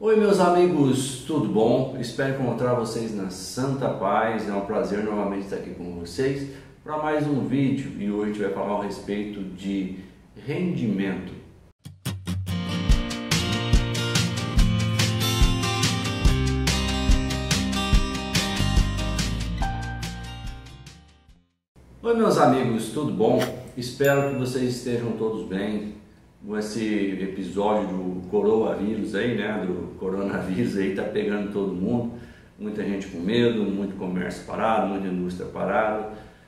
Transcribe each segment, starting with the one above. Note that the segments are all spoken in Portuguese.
Oi meus amigos, tudo bom? Espero encontrar vocês na santa paz. É um prazer novamente estar aqui com vocês para mais um vídeo e hoje a gente vai falar a respeito de rendimento. Oi meus amigos, tudo bom? Espero que vocês estejam todos bem. Com esse episódio do coronavírus aí, do coronavírus aí, tá pegando todo mundo, muita gente com medo, muito comércio parado, muita indústria parada,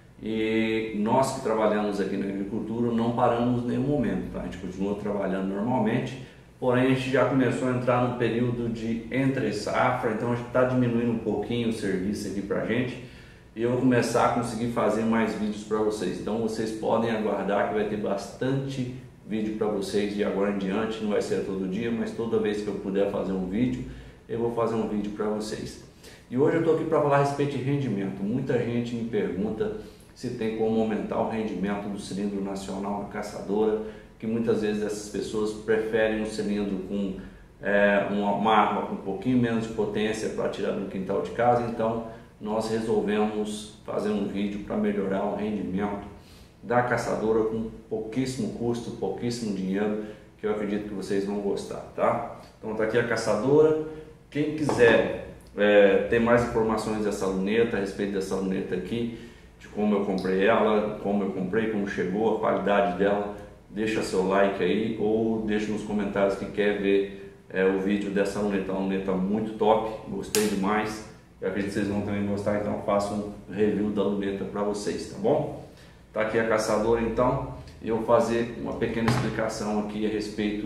e nós que trabalhamos aqui na agricultura não paramos em nenhum momento, tá? A gente continua trabalhando normalmente, porém a gente já começou a entrar no período de entre safra, então a gente está diminuindo um pouquinho o serviço aqui pra gente, e eu vou começar a conseguir fazer mais vídeos para vocês, então vocês podem aguardar que vai ter bastante vídeo para vocês de agora em diante. Não vai ser todo dia, mas toda vez que eu puder fazer um vídeo, eu vou fazer um vídeo para vocês. E hoje eu estou aqui para falar a respeito de rendimento. Muita gente me pergunta se tem como aumentar o rendimento do cilindro nacional na caçadora, que muitas vezes essas pessoas preferem um cilindro com uma arma com um pouquinho menos de potência para atirar no quintal de casa. Então nós resolvemos fazer um vídeo para melhorar o rendimento da caçadora com pouquíssimo custo, pouquíssimo dinheiro, que eu acredito que vocês vão gostar, tá? Então tá aqui a caçadora. Quem quiser ter mais informações dessa luneta, a respeito dessa luneta aqui, de como eu comprei ela, como chegou, a qualidade dela, deixa seu like aí ou deixa nos comentários que quer ver o vídeo dessa luneta. É uma luneta muito top, gostei demais, eu acredito que vocês vão também gostar, então eu faço um review da luneta para vocês, tá bom? Tá aqui a caçadora, então eu vou fazer uma pequena explicação aqui a respeito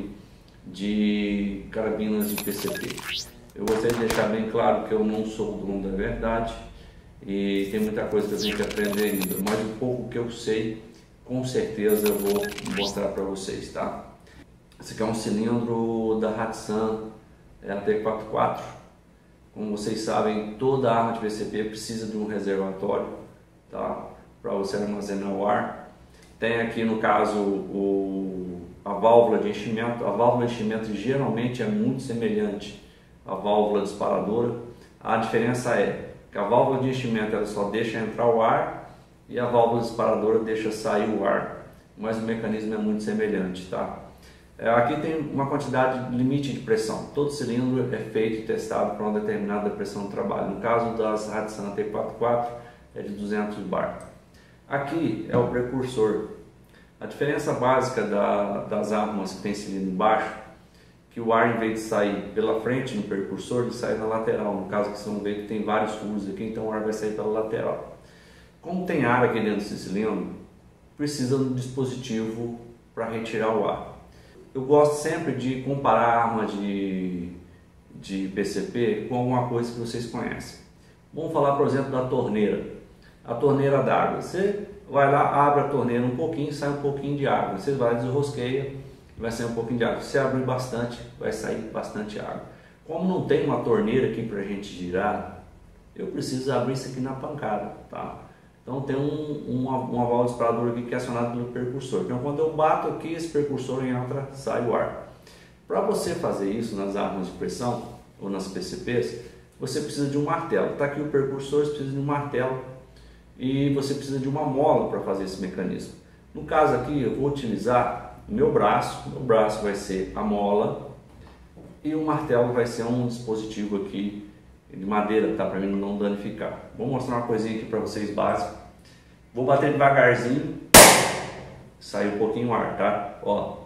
de carabinas de PCP. Eu gostaria de deixar bem claro que eu não sou o dono da verdade e tem muita coisa que eu tenho que aprender ainda, mas o pouco que eu sei, com certeza eu vou mostrar para vocês, tá? Esse aqui é um cilindro da Hatsan AT44. Como vocês sabem, toda arma de PCP precisa de um reservatório, tá? Para você armazenar o ar. Tem aqui no caso a válvula de enchimento. A válvula de enchimento geralmente é muito semelhante à válvula disparadora. A diferença é que a válvula de enchimento ela só deixa entrar o ar e a válvula disparadora deixa sair o ar, mas o mecanismo é muito semelhante, tá? Aqui tem uma quantidade limite de pressão. Todo cilindro é feito e testado para uma determinada pressão de trabalho. No caso das Hatsan AT44 é de 200 bar. Aqui é o precursor. A diferença básica das armas que tem cilindro embaixo, que o ar, em vez de sair pela frente no precursor, ele sai na lateral. No caso que vocês vão ver que tem vários furos aqui, então o ar vai sair pela lateral. Como tem ar aqui dentro desse cilindro, precisa de um dispositivo para retirar o ar. Eu gosto sempre de comparar a arma de PCP com alguma coisa que vocês conhecem. Vamos falar, por exemplo, da torneira. A torneira d'água, você vai lá, abre a torneira um pouquinho, sai um pouquinho de água, você vai, desrosqueia, vai sair um pouquinho de água. Se abrir bastante, vai sair bastante água. Como não tem uma torneira aqui para a gente girar, eu preciso abrir isso aqui na pancada, tá? Então tem uma válvula disparadora aqui que é acionada pelo percursor. Então quando eu bato aqui, esse percursor entra, sai o ar. Para você fazer isso nas armas de pressão ou nas PCPs, você precisa de um martelo. Tá aqui o percursor, você precisa de um martelo. E você precisa de uma mola para fazer esse mecanismo. No caso aqui eu vou utilizar o meu braço vai ser a mola e o martelo vai ser um dispositivo aqui de madeira, tá? Para mim não danificar. Vou mostrar uma coisinha aqui para vocês básica. Vou bater devagarzinho, sai um pouquinho o ar, tá? Ó,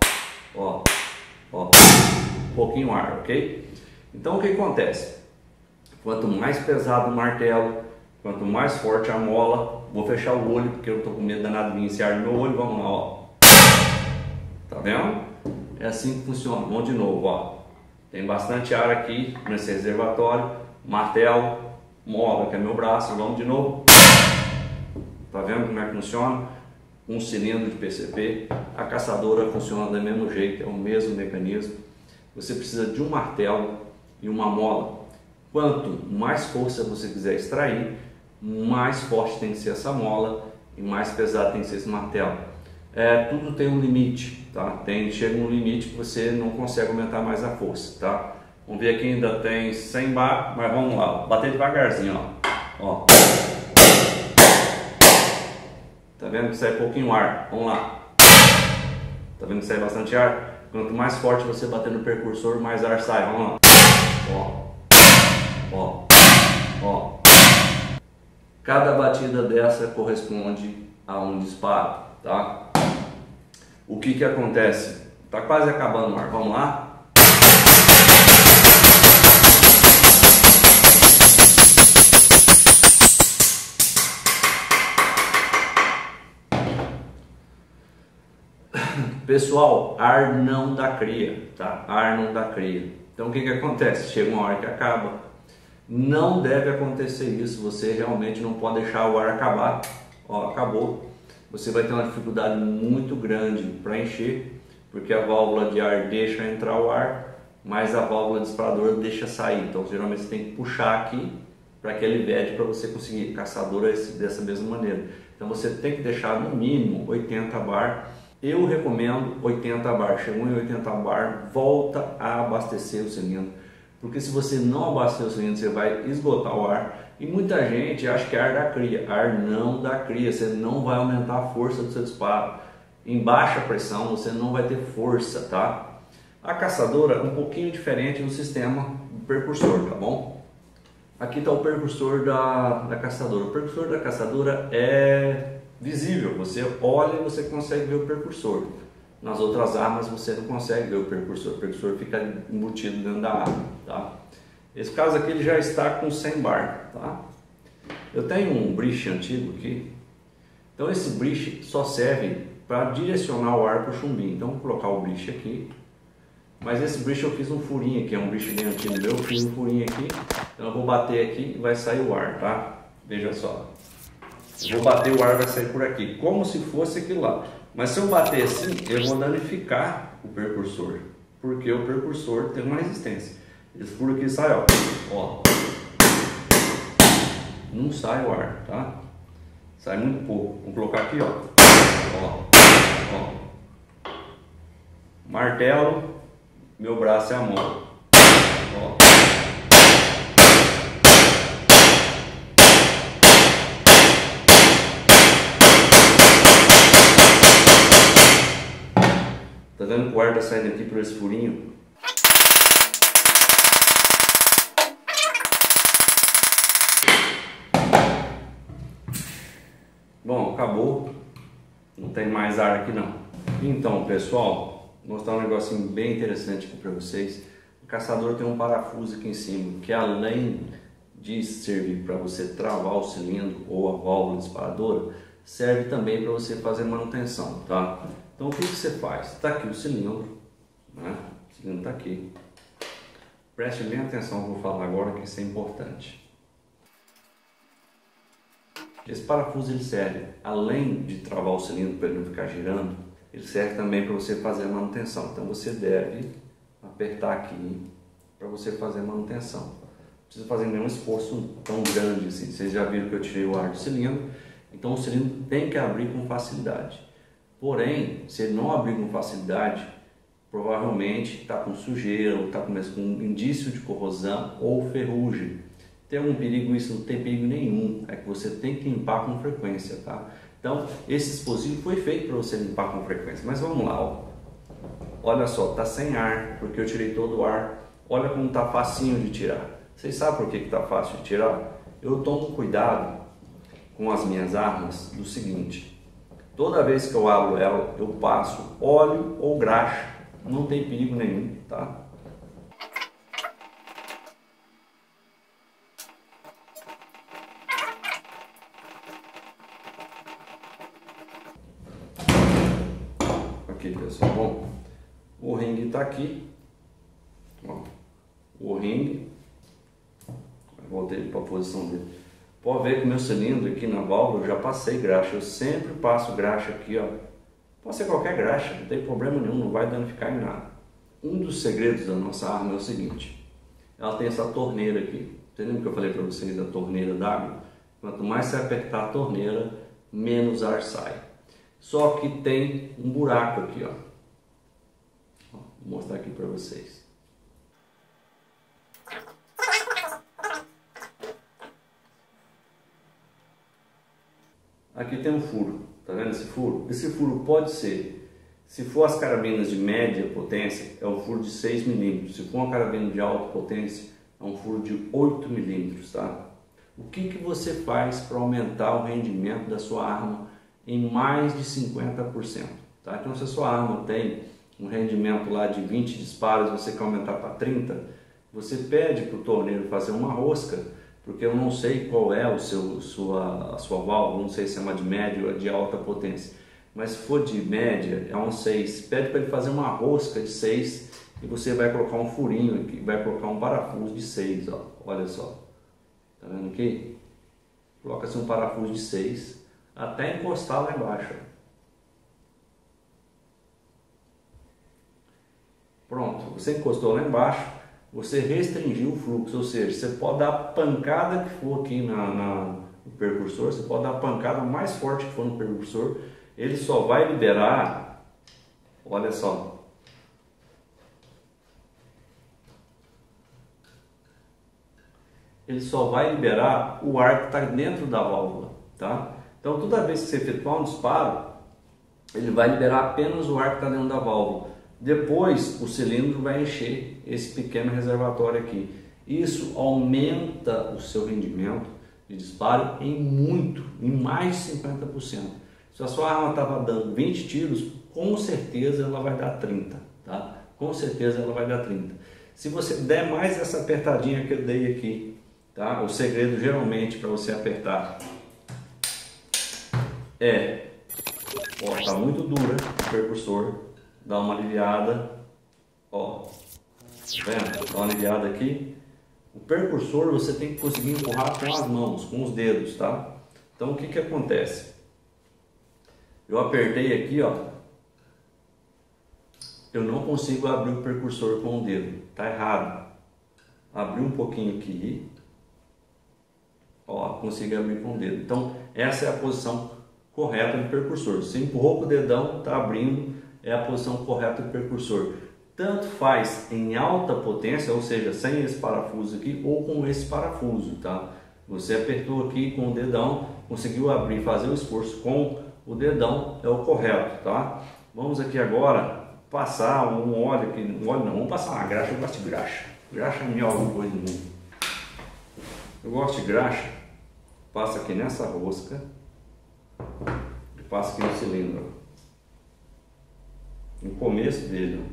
um pouquinho o ar, ok? Então o que acontece? Quanto mais pesado o martelo, quanto mais forte a mola, vou fechar o olho porque eu estou com medo danado de vir esse ar no meu olho, vamos lá, ó. Tá vendo? É assim que funciona. Vamos de novo, ó. Tem bastante ar aqui nesse reservatório, martelo, mola que é meu braço, vamos de novo. Tá vendo como é que funciona? Um cilindro de PCP, a caçadora funciona do mesmo jeito, é o mesmo mecanismo. Você precisa de um martelo e uma mola. Quanto mais força você quiser extrair, mais forte tem que ser essa mola e mais pesado tem que ser esse martelo. Tudo tem um limite, tá? Chega um limite que você não consegue aumentar mais a força, tá? Vamos ver aqui, ainda tem 100 bar, mas vamos lá, bater devagarzinho, ó. Tá vendo que sai pouquinho ar? Vamos lá. Tá vendo que sai bastante ar? Quanto mais forte você bater no percursor, mais ar sai. Vamos lá. Ó. Cada batida dessa corresponde a um disparo, tá? O que acontece? Tá quase acabando o ar. Vamos lá? Pessoal, ar não dá cria, tá? Ar não dá cria. Então o que acontece? Chega uma hora que acaba. Não deve acontecer isso. Você realmente não pode deixar o ar acabar. Ó, acabou. Você vai ter uma dificuldade muito grande para encher, porque a válvula de ar deixa entrar o ar, mas a válvula disparadora deixa sair. Então geralmente você tem que puxar aqui para que ele vede para você conseguir. Caçadora dessa mesma maneira. Então você tem que deixar no mínimo 80 bar. Eu recomendo 80 bar. Chegou em 80 bar, volta a abastecer o cilindro, porque se você não abastecer o cilindro, você vai esgotar o ar. E muita gente acha que ar dá cria. Ar não dá cria, você não vai aumentar a força do seu disparo. Em baixa pressão você não vai ter força, tá? A caçadora é um pouquinho diferente no sistema do percursor, tá bom? Aqui está o percursor da caçadora. O percursor da caçadora é visível, você olha e você consegue ver o percursor. Nas outras armas você não consegue ver o percursor fica embutido dentro da arma, tá? Esse caso aqui ele já está com 100 bar, tá? Eu tenho um briche antigo aqui, então esse briche só serve para direcionar o ar para o chumbinho. Então vou colocar o briche aqui, mas esse briche eu fiz um furinho aqui, é um briche bem antigo meu, eu fiz um furinho aqui, então eu vou bater aqui e vai sair o ar, tá? Veja só. Eu vou bater, o ar vai sair por aqui, como se fosse aquilo lá. Mas se eu bater assim, eu vou danificar o percursor, porque o percursor tem uma resistência. Esse furo aqui sai, ó. Não sai o ar, tá? Sai muito pouco. Vou colocar aqui, ó. Martelo, meu braço é a mão. Ó. Tá vendo que o ar tá saindo aqui por esse furinho? Bom, acabou. Não tem mais ar aqui não. Então, pessoal, vou mostrar um negocinho bem interessante aqui para vocês. O caçador tem um parafuso aqui em cima, que além de servir para você travar o cilindro ou a válvula disparadora, serve também para você fazer manutenção, tá? Então o que você faz? Está aqui o cilindro, né? O cilindro está aqui. Preste bem atenção no que eu vou falar agora, que isso é importante. Esse parafuso ele serve, além de travar o cilindro para ele não ficar girando, ele serve também para você fazer a manutenção. Então você deve apertar aqui para você fazer a manutenção. Não precisa fazer nenhum esforço tão grande assim. Vocês já viram que eu tirei o ar do cilindro, então o cilindro tem que abrir com facilidade. Porém, se ele não abrir com facilidade, provavelmente está com sujeira, ou está com indício de corrosão ou ferrugem. Tem algum perigo? Isso não tem perigo nenhum, é que você tem que limpar com frequência, tá? Então, esse explosivo foi feito para você limpar com frequência, mas vamos lá, ó. Olha só, tá sem ar, porque eu tirei todo o ar. Olha como tá facinho de tirar. Vocês sabem por que tá fácil de tirar? Eu tomo cuidado com as minhas armas do seguinte: toda vez que eu abro ela, eu passo óleo ou graxa, não tem perigo nenhum, tá? Aqui, pessoal, bom, o ringue está aqui, ó, o ringue, voltei para a posição dele. Pode ver que o meu cilindro aqui na válvula eu já passei graxa, eu sempre passo graxa aqui, ó. Pode ser qualquer graxa, não tem problema nenhum, não vai danificar em nada. Um dos segredos da nossa arma é o seguinte: ela tem essa torneira aqui. Você lembra que eu falei para vocês da torneira d'água? Quanto mais você apertar a torneira, menos ar sai. Só que tem um buraco aqui, ó. Vou mostrar aqui para vocês. aqui tem um furo, tá vendo esse furo? Esse furo pode ser, se for as carabinas de média potência, é um furo de 6 milímetros. Se for uma carabina de alta potência, é um furo de 8 milímetros, tá? O que você faz para aumentar o rendimento da sua arma em mais de 50%? Tá? Então, se a sua arma tem um rendimento lá de 20 disparos, você quer aumentar para 30, você pede para o torneiro fazer uma rosca, porque eu não sei qual é a sua válvula, não sei se é uma de média ou de alta potência, mas se for de média, é um 6, pede para ele fazer uma rosca de 6 e você vai colocar um furinho aqui, vai colocar um parafuso de 6, ó, olha só, tá vendo aqui? Coloca-se um parafuso de 6 até encostar lá embaixo. Pronto, você encostou lá embaixo, você restringiu o fluxo, ou seja, você pode dar a pancada que for aqui no percursor, você pode dar a pancada mais forte que for no percursor, ele só vai liberar, olha só, ele só vai liberar o ar que está dentro da válvula, tá? Então toda vez que você efetuar um disparo, ele vai liberar apenas o ar que está dentro da válvula. Depois o cilindro vai encher esse pequeno reservatório aqui. Isso aumenta o seu rendimento de disparo em mais de 50%. Se a sua arma estava dando 20 tiros, com certeza ela vai dar 30, tá? Com certeza ela vai dar 30. Se você der mais essa apertadinha que eu dei aqui, tá? O segredo geralmente para você apertar ó, tá muito dura o percursor, dá uma aliviada, ó, tá vendo? Dá uma aliviada aqui. O percursor você tem que conseguir empurrar com as mãos, com os dedos, tá? Então o que acontece? Eu apertei aqui, ó, eu não consigo abrir o percursor com o dedo, tá errado. Abri um pouquinho aqui, ó, consigo abrir com o dedo. Então essa é a posição correta do percursor. Se empurrou com o dedão, tá abrindo, é a posição correta do percursor. Tanto faz em alta potência, ou seja, sem esse parafuso aqui, ou com esse parafuso, tá? Você apertou aqui com o dedão, conseguiu abrir, fazer o esforço com o dedão, é o correto, tá? Vamos aqui agora passar um óleo aqui, vamos passar uma graxa. Eu gosto de graxa. Graxa é a melhor coisa do mundo. Eu gosto de graxa. Passa aqui nessa rosca e passa aqui no cilindro, no começo dele.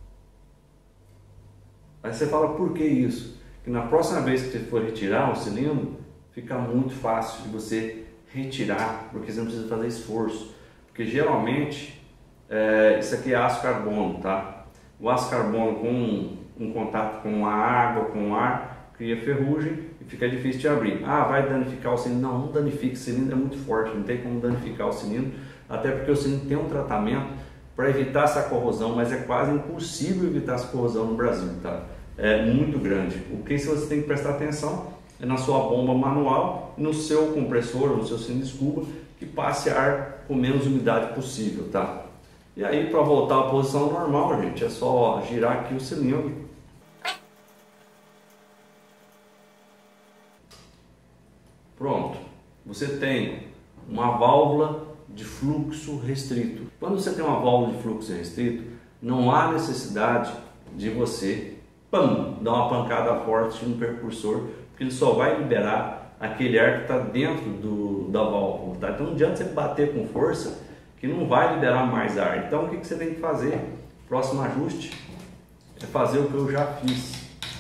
Aí você fala, por que isso? Que na próxima vez que você for retirar o cilindro, fica muito fácil de você retirar, porque você não precisa fazer esforço. Porque geralmente, isso aqui é aço carbono, tá? O aço carbono com um contato com a água, com o ar, cria ferrugem e fica difícil de abrir. Ah, vai danificar o cilindro? Não, não danifica, o cilindro é muito forte, não tem como danificar o cilindro, até porque o cilindro tem um tratamento para evitar essa corrosão, mas é quase impossível evitar essa corrosão no Brasil, tá? É muito grande. O que você tem que prestar atenção é na sua bomba manual, no seu compressor, no seu cilindro de escuba, que passe ar com menos umidade possível, tá? E aí, para voltar à posição normal, gente, é só girar aqui o cilindro. Pronto. Você tem uma válvula de fluxo restrito. Quando você tem uma válvula de fluxo restrito, não há necessidade de você dar uma pancada forte no percursor, porque ele só vai liberar aquele ar que está dentro da válvula, tá? Então não adianta você bater com força, que não vai liberar mais ar. Então o que você tem que fazer? Próximo ajuste é fazer o que eu já fiz.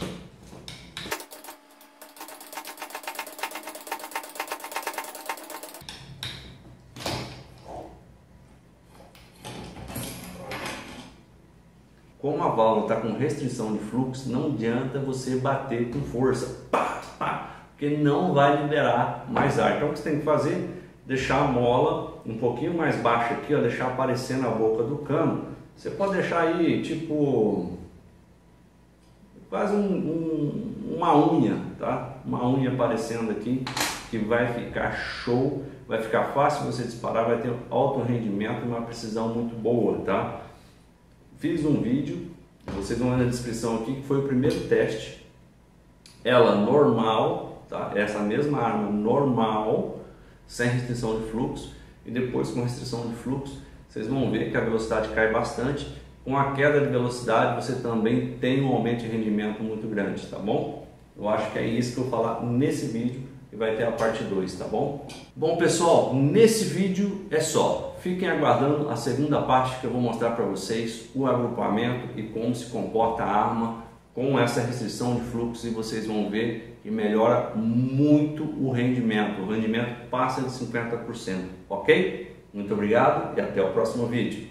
Como a válvula está com restrição de fluxo, não adianta você bater com força, porque não vai liberar mais ar. Então o que você tem que fazer? Deixar a mola um pouquinho mais baixa aqui, ó, deixar aparecendo a boca do cano. Você pode deixar aí tipo quase uma unha, tá? Uma unha aparecendo aqui, que vai ficar show, vai ficar fácil você disparar, vai ter alto rendimento e uma precisão muito boa, tá? Fiz um vídeo, vocês vão ver na descrição aqui, que foi o primeiro teste. Ela normal, tá? Essa mesma arma normal, sem restrição de fluxo, e depois com restrição de fluxo, vocês vão ver que a velocidade cai bastante. Com a queda de velocidade você também tem um aumento de rendimento muito grande, tá bom? Eu acho que é isso que eu vou falar nesse vídeo e vai ter a parte 2, tá bom? Bom pessoal, nesse vídeo é só. Fiquem aguardando a segunda parte que eu vou mostrar para vocês o agrupamento e como se comporta a arma com essa restrição de fluxo, e vocês vão ver que melhora muito o rendimento. O rendimento passa de 50%, ok? Muito obrigado e até o próximo vídeo.